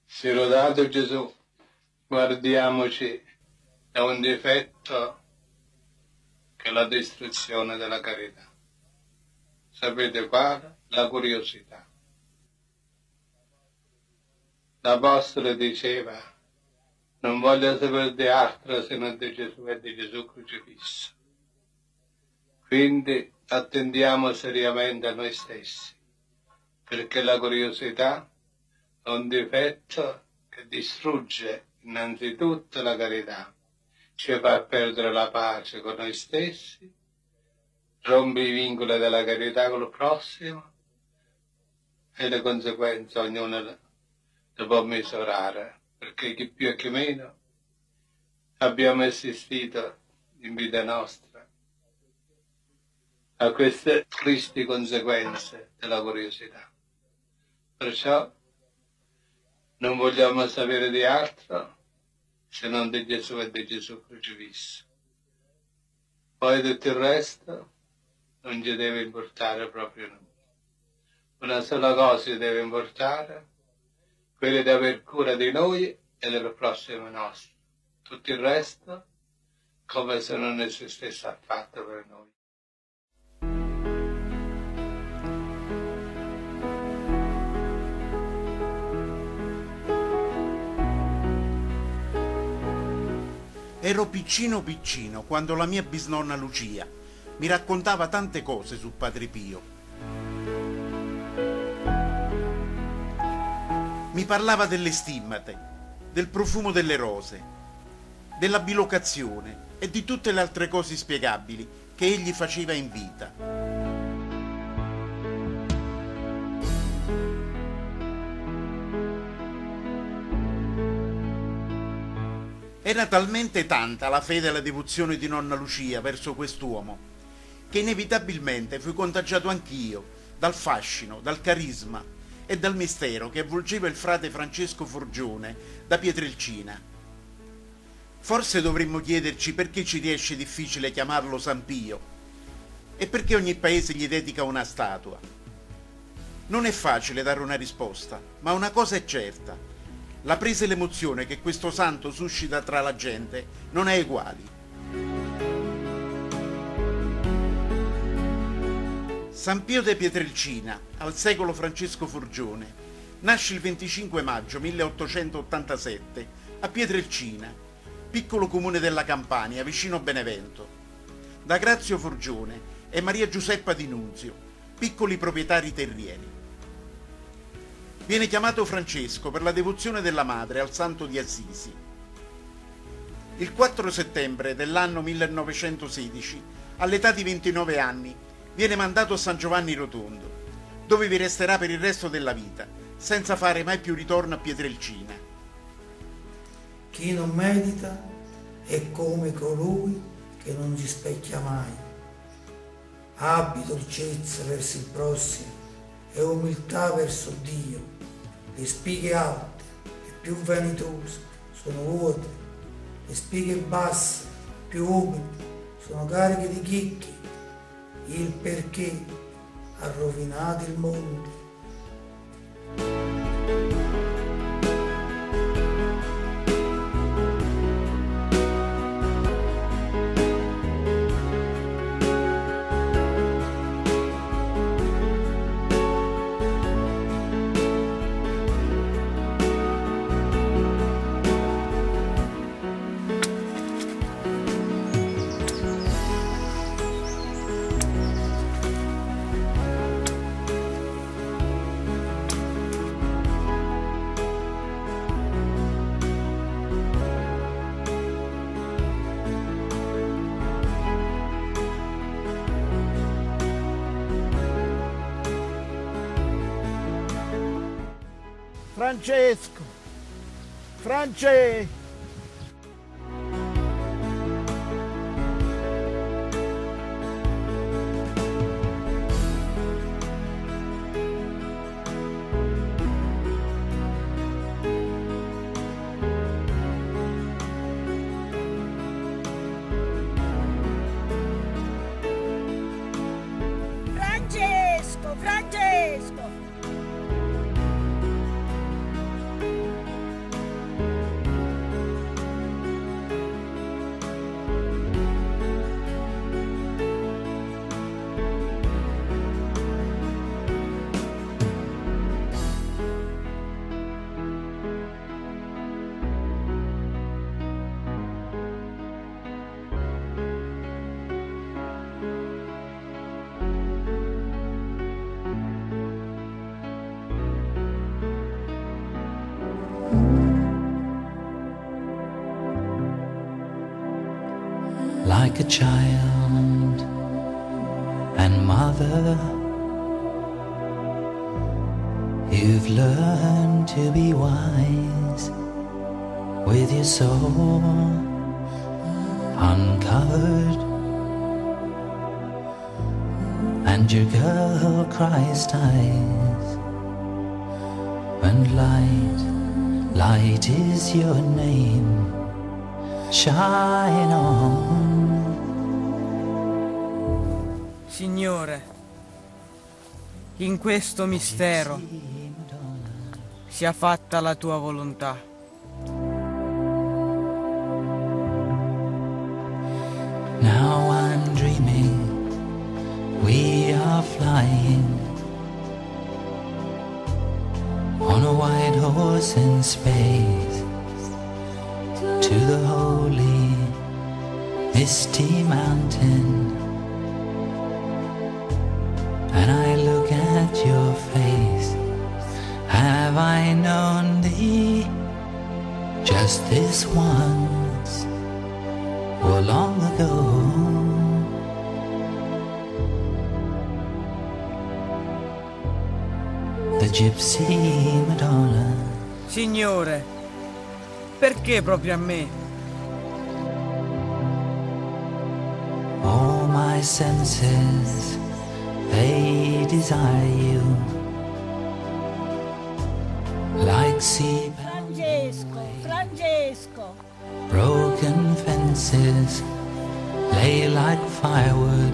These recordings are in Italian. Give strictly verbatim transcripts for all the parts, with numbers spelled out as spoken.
Sia lodato Gesù, guardiamoci da un difetto che è la distruzione della carità. Sapete quale? La curiosità. L'Apostolo diceva: non voglio sapere di altro se non di Gesù e di Gesù crocifisso. Quindi attendiamo seriamente a noi stessi, perché la curiosità è un difetto che distrugge innanzitutto la carità, ci fa perdere la pace con noi stessi, rompe i vincoli della carità con il prossimo e le conseguenze ognuno le può misurare, perché chi più e chi meno abbiamo assistito in vita nostra a queste tristi conseguenze della curiosità. Perciò non vogliamo sapere di altro se non di Gesù e di Gesù crocifisso. Poi tutto il resto non ci deve importare proprio nulla. Una sola cosa ci deve importare, quella di aver cura di noi e del prossimo nostro. Tutto il resto come se non esistesse affatto per noi. Ero piccino piccino quando la mia bisnonna Lucia mi raccontava tante cose su Padre Pio. Mi parlava delle stimmate, del profumo delle rose, della bilocazione e di tutte le altre cose inspiegabili che egli faceva in vita. Era talmente tanta la fede e la devozione di nonna Lucia verso quest'uomo che inevitabilmente fui contagiato anch'io dal fascino, dal carisma e dal mistero che avvolgeva il frate Francesco Forgione da Pietrelcina. Forse dovremmo chiederci perché ci riesce difficile chiamarlo San Pio e perché ogni paese gli dedica una statua. Non è facile dare una risposta, ma una cosa è certa: la presa e l'emozione che questo santo suscita tra la gente non è uguali. San Pio de Pietrelcina, al secolo Francesco Forgione, nasce il venticinque maggio milleottocentottantasette a Pietrelcina, piccolo comune della Campania, vicino Benevento, da Grazio Forgione e Maria Giuseppa Di Nunzio, piccoli proprietari terrieri. Viene chiamato Francesco per la devozione della madre al santo di Assisi. Il quattro settembre dell'anno millenovecentosedici, all'età di ventinove anni, viene mandato a San Giovanni Rotondo, dove vi resterà per il resto della vita, senza fare mai più ritorno a Pietrelcina. Chi non medita è come colui che non si specchia mai. Abbi dolcezza verso il prossimo e umiltà verso Dio. Le spighe alte e più vanitose sono vuote, le spighe basse, più umili, sono cariche di chicchi. Il perché ha rovinato il mondo. Francesco, France. Francesco, Francesco. like a child and mother. You've learned to be wise with your soul uncovered, and your girl Christ eyes, and light, light is your name, shine on. Signore, in questo mistero sia fatta la tua volontà. Now I'm dreaming, we are flying on a white horse in space to the holy, misty mountain. And I look at your face, have I known thee just this once or long ago? The Gypsy Madonna. Signore, perché proprio a me? All my senses, they desire you, like sea Francesco, Francesco. broken fences, lay like firewood.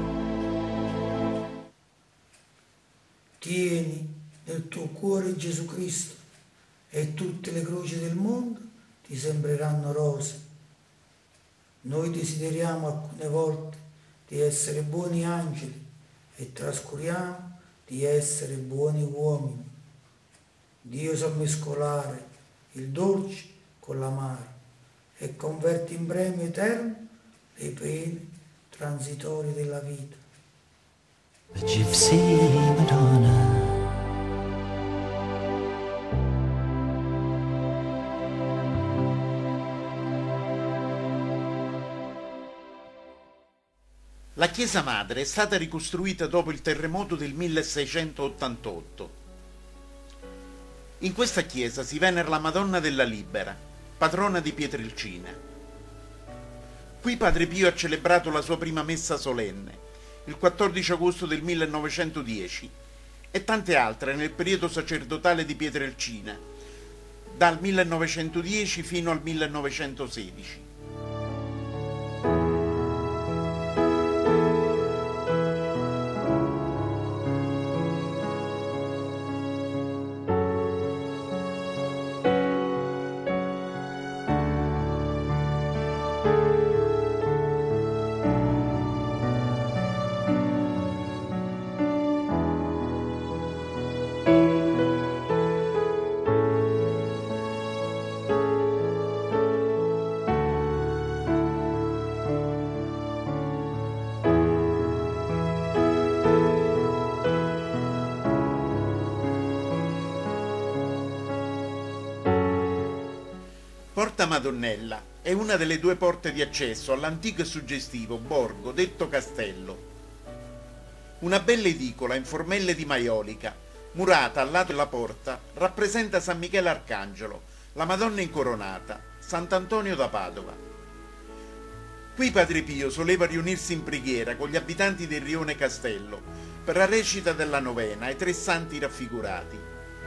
Tieni nel tuo cuore Gesù Cristo e tutte le croci del mondo ti sembreranno rose. Noi desideriamo alcune volte di essere buoni angeli e trascuriamo di essere buoni uomini. Dio sa mescolare il dolce con l'amaro e converte in premio eterno le pene transitorie della vita. The Gypsy Madonna. La chiesa madre è stata ricostruita dopo il terremoto del milleseicentottantotto. In questa chiesa si venera la Madonna della Libera, patrona di Pietrelcina. Qui Padre Pio ha celebrato la sua prima messa solenne, il quattordici agosto del millenovecentodieci, e tante altre nel periodo sacerdotale di Pietrelcina, dal millenovecentodieci fino al millenovecentosedici. Porta Madonnella è una delle due porte di accesso all'antico e suggestivo borgo detto Castello. Una bella edicola in formelle di maiolica, murata al lato della porta, rappresenta San Michele Arcangelo, la Madonna Incoronata, Sant'Antonio da Padova. Qui Padre Pio soleva riunirsi in preghiera con gli abitanti del rione Castello per la recita della novena ai tre santi raffigurati.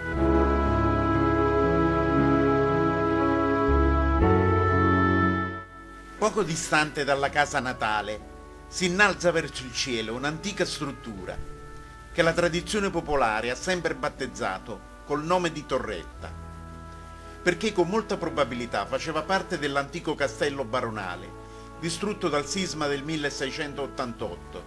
Poco distante dalla casa natale si innalza verso il cielo un'antica struttura che la tradizione popolare ha sempre battezzato col nome di Torretta, perché con molta probabilità faceva parte dell'antico castello baronale, distrutto dal sisma del milleseicentottantotto.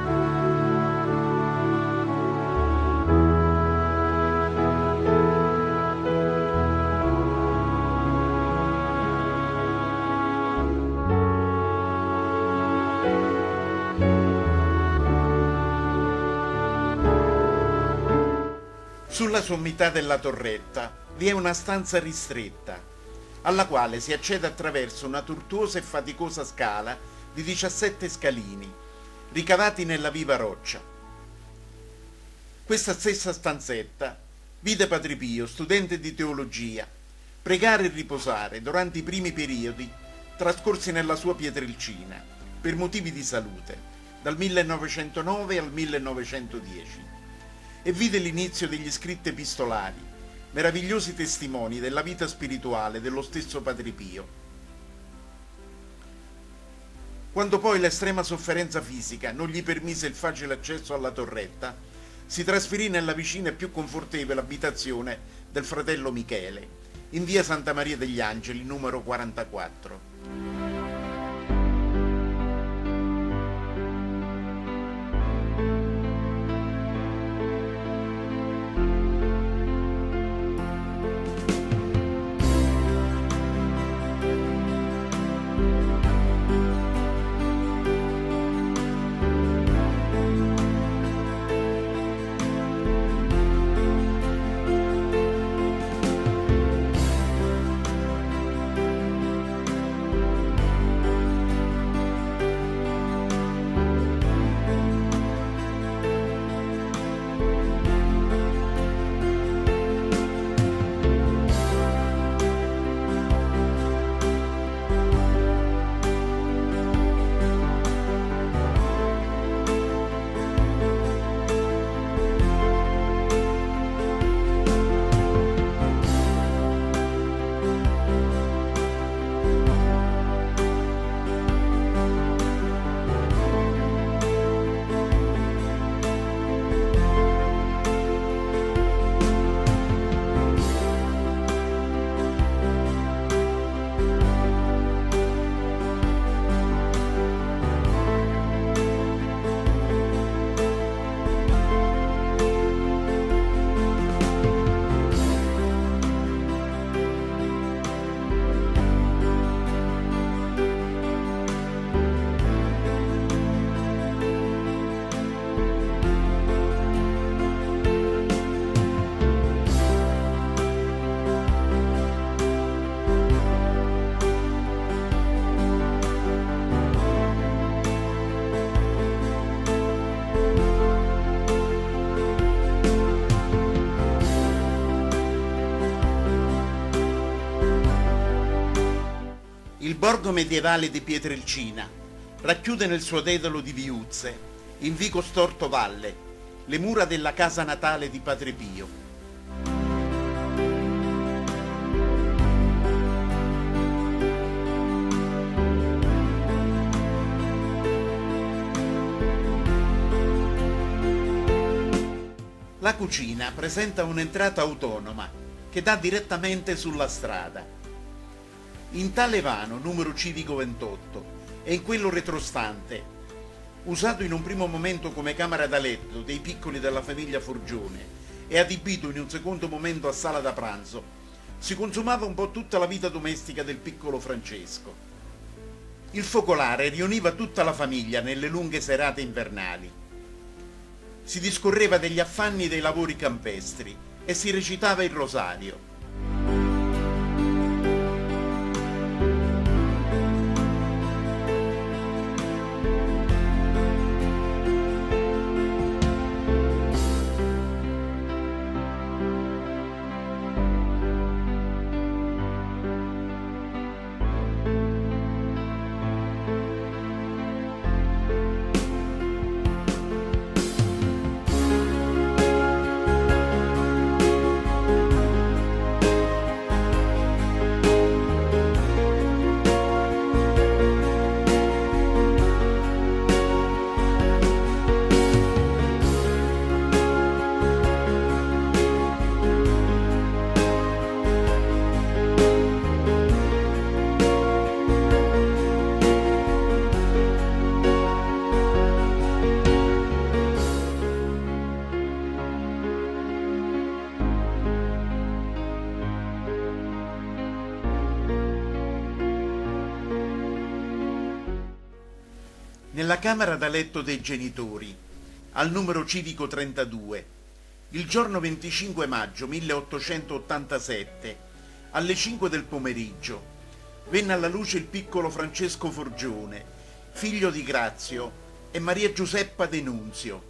Sulla sommità della torretta vi è una stanza ristretta, alla quale si accede attraverso una tortuosa e faticosa scala di diciassette scalini, ricavati nella viva roccia. Questa stessa stanzetta vide Padre Pio, studente di teologia, pregare e riposare durante i primi periodi trascorsi nella sua Pietrelcina per motivi di salute, dal millenovecentonove al millenovecentodieci, e vide l'inizio degli scritti epistolari, meravigliosi testimoni della vita spirituale dello stesso Padre Pio. Quando poi l'estrema sofferenza fisica non gli permise il facile accesso alla torretta, si trasferì nella vicina e più confortevole abitazione del fratello Michele, in via Santa Maria degli Angeli, numero quarantaquattro. Il borgo medievale di Pietrelcina racchiude nel suo dedalo di viuzze, in vico Storto Valle, le mura della casa natale di Padre Pio. La cucina presenta un'entrata autonoma che dà direttamente sulla strada. In tale vano, numero civico ventotto, e in quello retrostante, usato in un primo momento come camera da letto dei piccoli della famiglia Forgione e adibito in un secondo momento a sala da pranzo, si consumava un po' tutta la vita domestica del piccolo Francesco. Il focolare riuniva tutta la famiglia nelle lunghe serate invernali. Si discorreva degli affanni dei lavori campestri e si recitava il rosario. Nella camera da letto dei genitori, al numero civico trentadue, il giorno venticinque maggio milleottocentottantasette, alle cinque del pomeriggio, venne alla luce il piccolo Francesco Forgione, figlio di Grazio e Maria Giuseppa De Nunzio.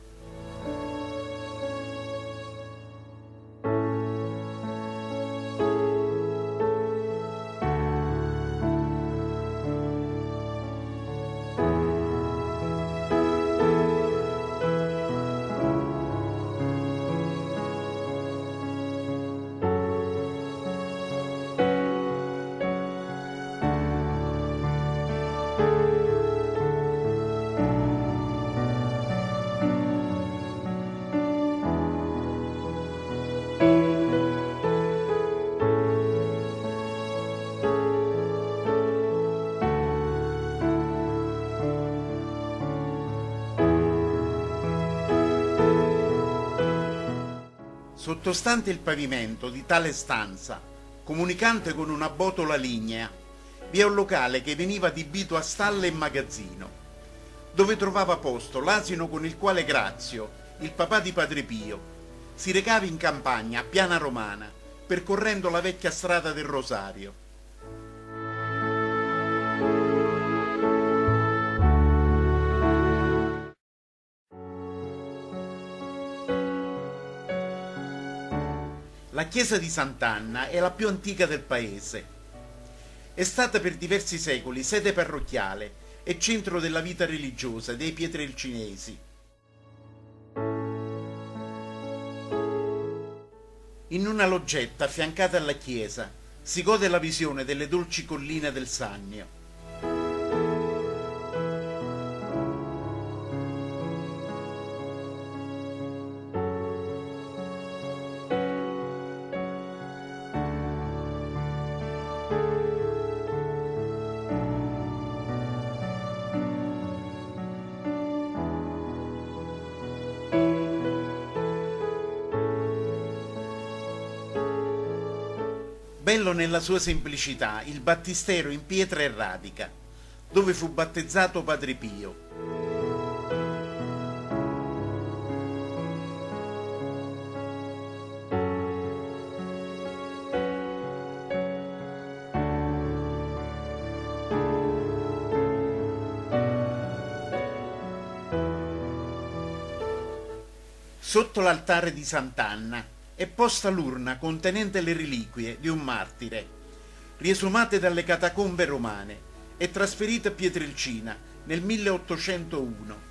Sottostante il pavimento di tale stanza, comunicante con una botola lignea, vi è un locale che veniva adibito a stalle e magazzino, dove trovava posto l'asino con il quale Grazio, il papà di Padre Pio, si recava in campagna a Piana Romana, percorrendo la vecchia strada del Rosario. La chiesa di Sant'Anna è la più antica del paese. È stata per diversi secoli sede parrocchiale e centro della vita religiosa dei pietrelcinesi. In una loggetta affiancata alla chiesa si gode la visione delle dolci colline del Sannio. Bello nella sua semplicità il battistero in pietra e radica, dove fu battezzato Padre Pio. Sotto l'altare di Sant'Anna è posta l'urna contenente le reliquie di un martire, riesumate dalle catacombe romane e trasferite a Pietrelcina nel milleottocentouno.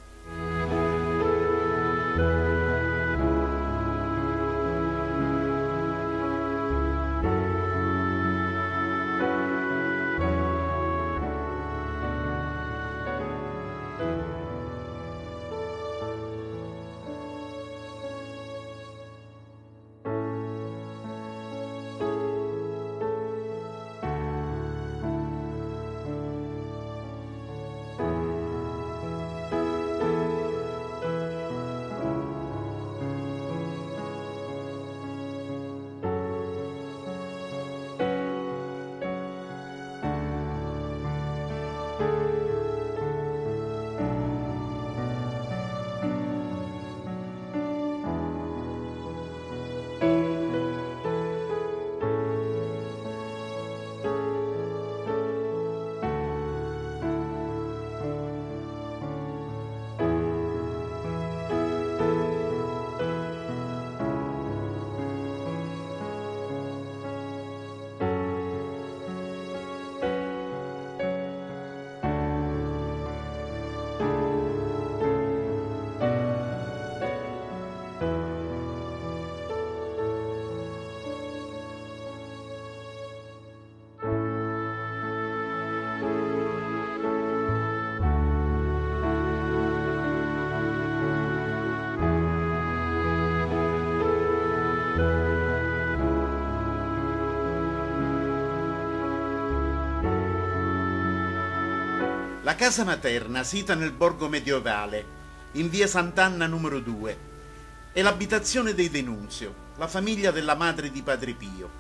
La casa materna, sita nel borgo medievale, in via Sant'Anna numero due, è l'abitazione dei De Nunzio, la famiglia della madre di Padre Pio.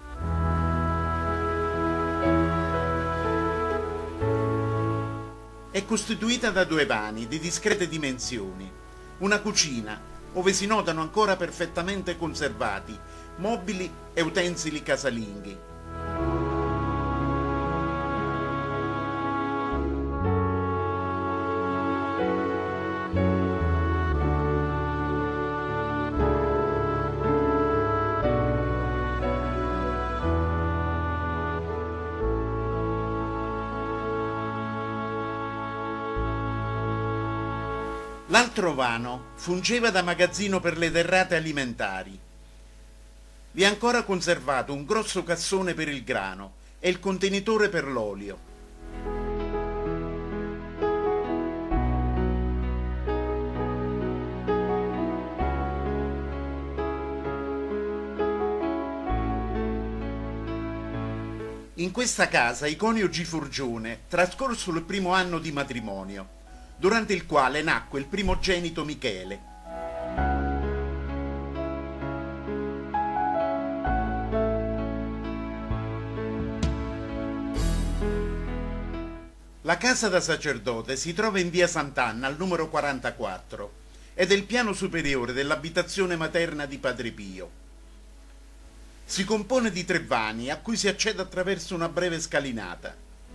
È costituita da due vani di discrete dimensioni, una cucina, ove si notano ancora perfettamente conservati mobili e utensili casalinghi. L'altro vano fungeva da magazzino per le derrate alimentari. Vi è ancora conservato un grosso cassone per il grano e il contenitore per l'olio. In questa casa i coniugi Forgione trascorsero il primo anno di matrimonio, durante il quale nacque il primogenito Michele. La casa da sacerdote si trova in via Sant'Anna al numero quarantaquattro ed è il piano superiore dell'abitazione materna di Padre Pio. Si compone di tre vani a cui si accede attraverso una breve scalinata.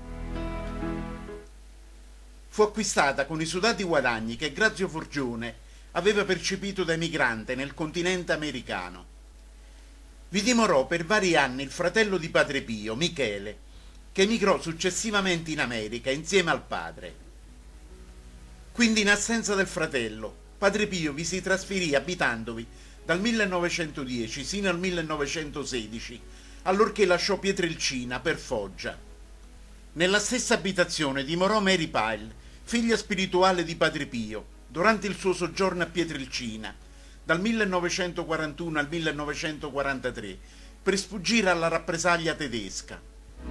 Fu acquistata con i sudati guadagni che Grazio Forgione aveva percepito da emigrante nel continente americano. Vi dimorò per vari anni il fratello di Padre Pio, Michele, che emigrò successivamente in America insieme al padre. Quindi, in assenza del fratello, Padre Pio vi si trasferì abitandovi dal millenovecentodieci sino al millenovecentosedici, allorché lasciò Pietrelcina per Foggia. Nella stessa abitazione dimorò Mary Pyle, figlia spirituale di Padre Pio, durante il suo soggiorno a Pietrelcina, dal millenovecentoquarantuno al millenovecentoquarantatré, per sfuggire alla rappresaglia tedesca.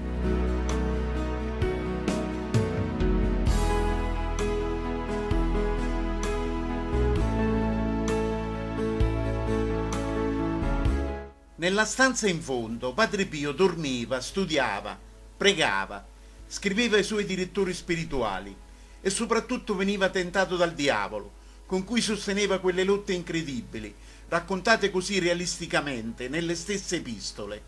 Nella stanza in fondo Padre Pio dormiva, studiava, pregava, scriveva ai suoi direttori spirituali e soprattutto veniva tentato dal diavolo, con cui sosteneva quelle lotte incredibili, raccontate così realisticamente nelle stesse epistole.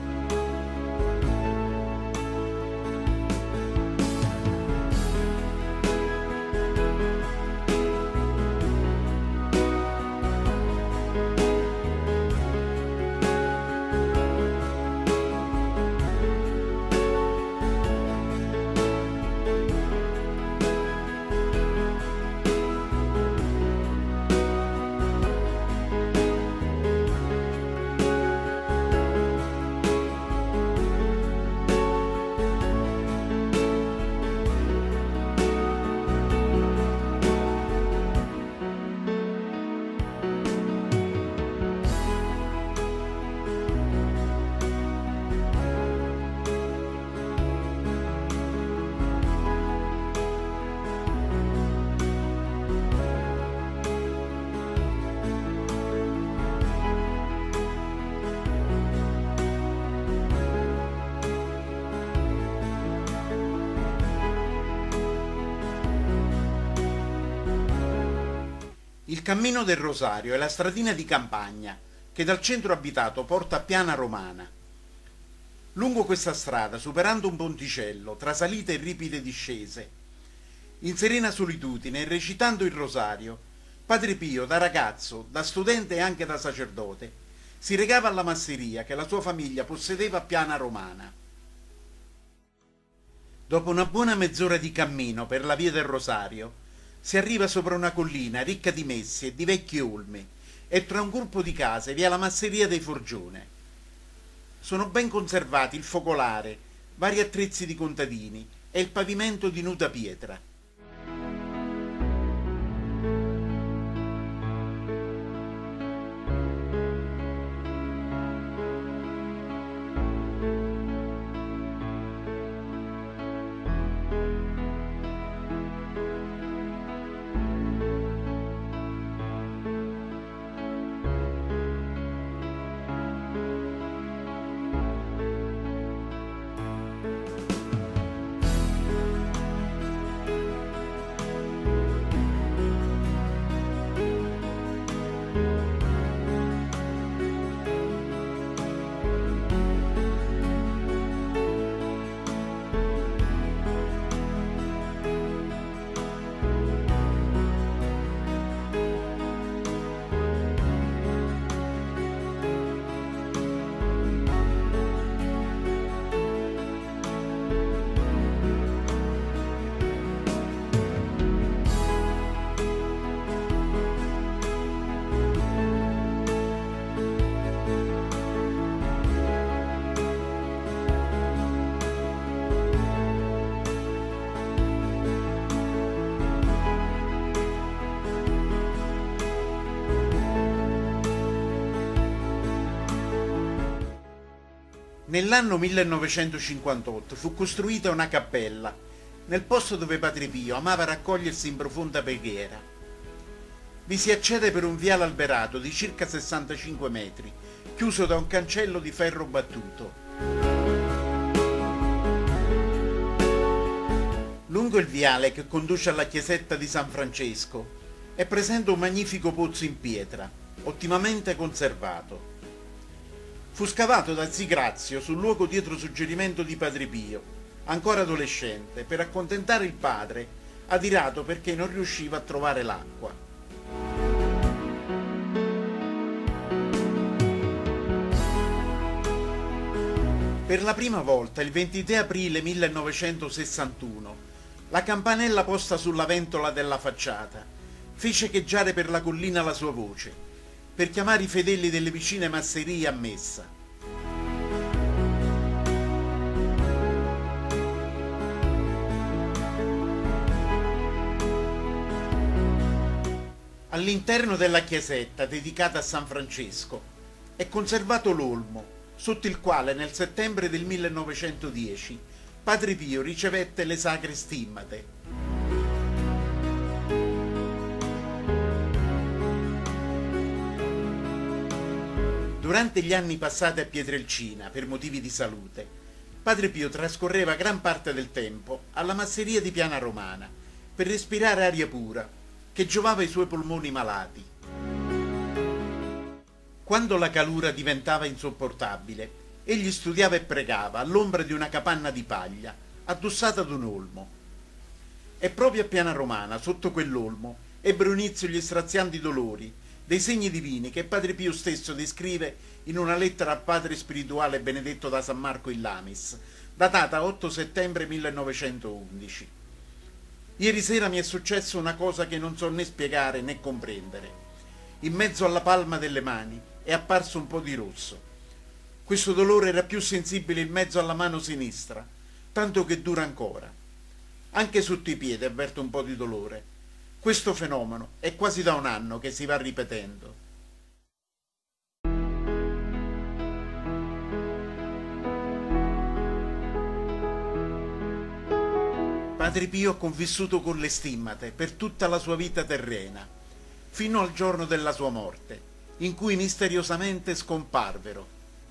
Il cammino del Rosario è la stradina di campagna che dal centro abitato porta a Piana Romana. Lungo questa strada, superando un ponticello, tra salite e ripide discese, in serena solitudine e recitando il Rosario, Padre Pio, da ragazzo, da studente e anche da sacerdote, si recava alla masseria che la sua famiglia possedeva a Piana Romana. Dopo una buona mezz'ora di cammino per la via del Rosario, si arriva sopra una collina ricca di messi e di vecchi olmi e tra un gruppo di case vi è la masseria dei Forgione. Sono ben conservati il focolare, vari attrezzi di contadini e il pavimento di nuda pietra. Nell'anno millenovecentocinquantotto fu costruita una cappella nel posto dove Padre Pio amava raccogliersi in profonda preghiera. Vi si accede per un viale alberato di circa sessantacinque metri, chiuso da un cancello di ferro battuto. Lungo il viale che conduce alla chiesetta di San Francesco è presente un magnifico pozzo in pietra, ottimamente conservato. Fu scavato da Zi Grazio sul luogo dietro suggerimento di Padre Pio, ancora adolescente, per accontentare il padre, adirato perché non riusciva a trovare l'acqua. Per la prima volta, il ventitré aprile millenovecentosessantuno, la campanella posta sulla ventola della facciata fece echeggiare per la collina la sua voce, per chiamare i fedeli delle vicine masserie a messa. All'interno della chiesetta dedicata a San Francesco è conservato l'olmo sotto il quale nel settembre del millenovecentodieci Padre Pio ricevette le sacre stimmate. Durante gli anni passati a Pietrelcina per motivi di salute, Padre Pio trascorreva gran parte del tempo alla masseria di Piana Romana per respirare aria pura che giovava ai suoi polmoni malati. Quando la calura diventava insopportabile, egli studiava e pregava all'ombra di una capanna di paglia addossata ad un olmo. E proprio a Piana Romana, sotto quell'olmo, ebbero inizio gli strazianti dolori dei segni divini che Padre Pio stesso descrive in una lettera al padre spirituale benedetto da San Marco in Lamis, datata otto settembre millenovecentoundici. Ieri sera mi è successo una cosa che non so né spiegare né comprendere. In mezzo alla palma delle mani è apparso un po' di rosso. Questo dolore era più sensibile in mezzo alla mano sinistra, tanto che dura ancora. Anche sotto i piedi avverto un po' di dolore. Questo fenomeno è quasi da un anno che si va ripetendo. Padre Pio ha convissuto con le stimmate per tutta la sua vita terrena, fino al giorno della sua morte, in cui misteriosamente scomparvero.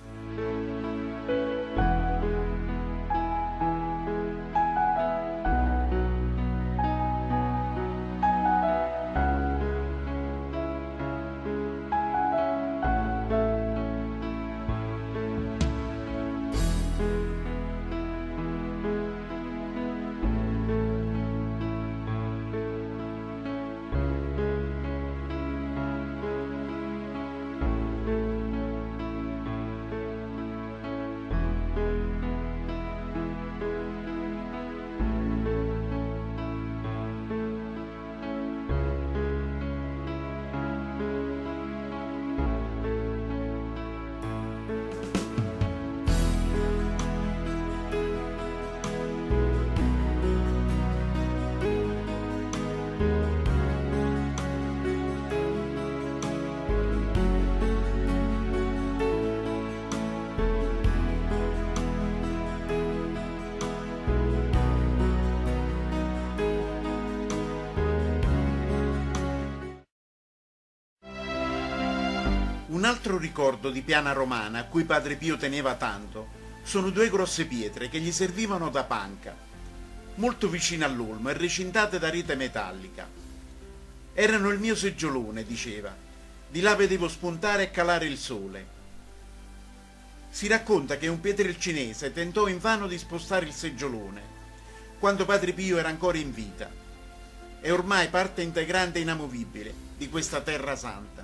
Un altro ricordo di Piana Romana a cui Padre Pio teneva tanto sono due grosse pietre che gli servivano da panca, molto vicine all'olmo e recintate da rete metallica. Erano il mio seggiolone, diceva, di là vedevo spuntare e calare il sole. Si racconta che un pietrelcinese tentò invano di spostare il seggiolone quando Padre Pio era ancora in vita. È ormai parte integrante e inamovibile di questa terra santa.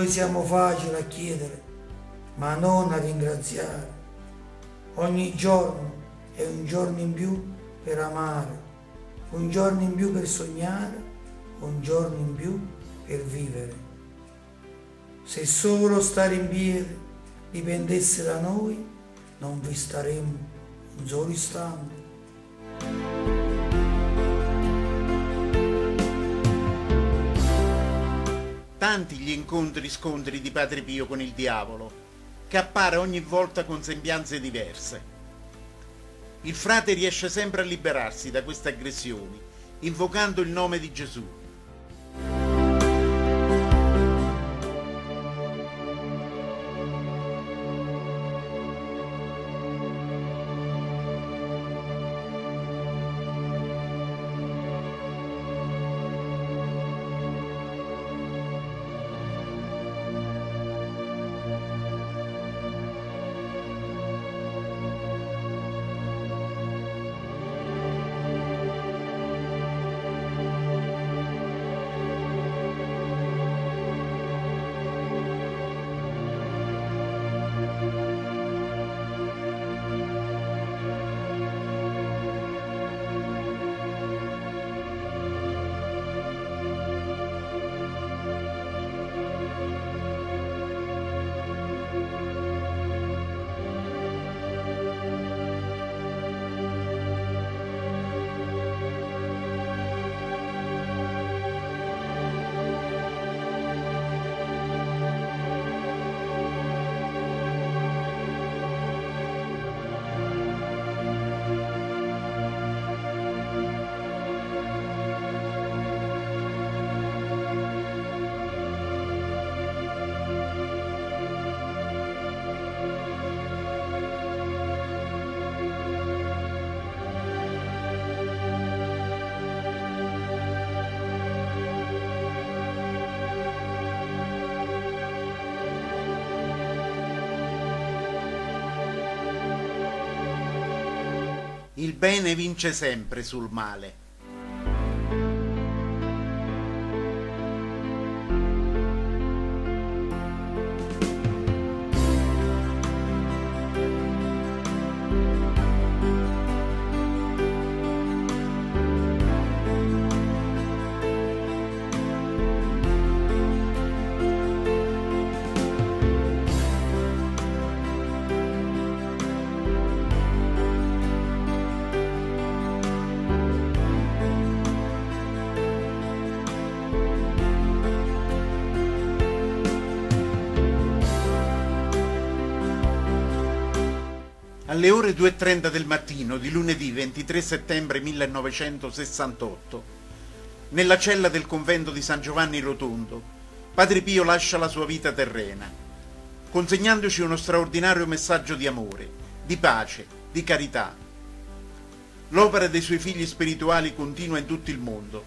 noi siamo facili a chiedere, ma non a ringraziare. Ogni giorno è un giorno in più per amare, un giorno in più per sognare, un giorno in più per vivere. Se solo stare in piedi dipendesse da noi, non vi staremmo un solo istante. Tanti gli incontri scontri di Padre Pio con il diavolo, che appare ogni volta con sembianze diverse. Il frate riesce sempre a liberarsi da queste aggressioni, invocando il nome di Gesù. Il bene vince sempre sul male. Alle ore due e trenta del mattino di lunedì ventitré settembre millenovecentosessantotto, nella cella del convento di San Giovanni Rotondo, Padre Pio lascia la sua vita terrena, consegnandoci uno straordinario messaggio di amore, di pace, di carità. L'opera dei suoi figli spirituali continua in tutto il mondo.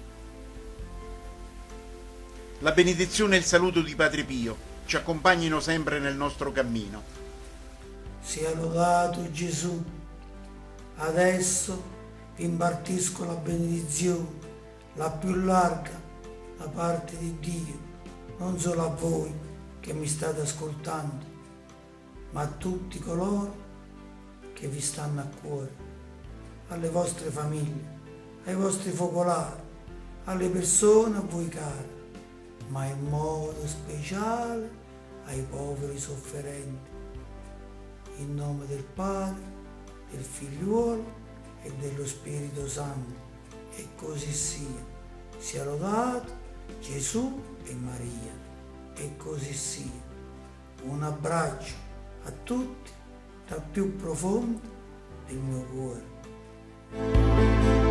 La benedizione e il saluto di Padre Pio ci accompagnino sempre nel nostro cammino. Sia lodato Gesù. Adesso vi impartisco la benedizione, la più larga da parte di Dio, non solo a voi che mi state ascoltando, ma a tutti coloro che vi stanno a cuore, alle vostre famiglie, ai vostri focolari, alle persone a voi care, ma in modo speciale ai poveri sofferenti. In nome del Padre, del Figliuolo e dello Spirito Santo, e così sia. Sia lodato Gesù e Maria, e così sia. Un abbraccio a tutti dal più profondo del mio cuore.